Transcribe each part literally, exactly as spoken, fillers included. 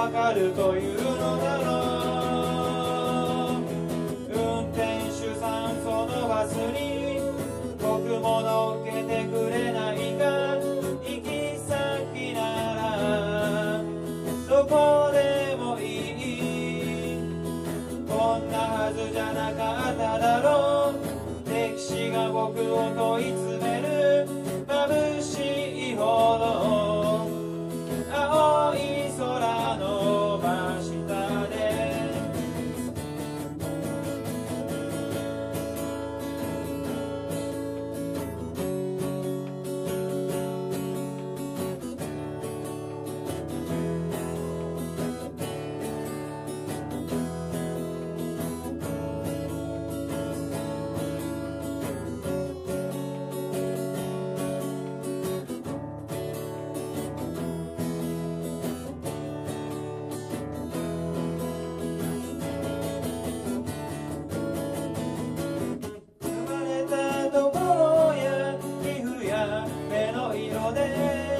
わかるというのだろう。運転手さん、そのバスに僕も乗っけてくれないか。行き先ならどこでもいい。こんなはずじゃなかっただろう。歴史が僕を問い詰める。眩しいほど青い空の真下でところや皮膚や目の色で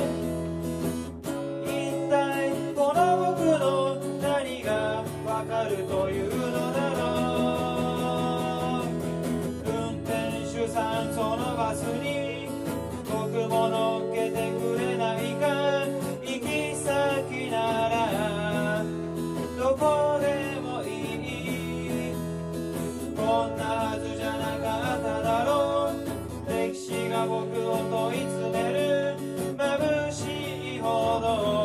一体この僕の何がわかるというのだろう。運転手さん、そのバスに僕も乗っけてくれないか。行き先ならどこでもいい。こんなはずじゃなかっただろう。歴史が僕を問い詰める。眩しいほど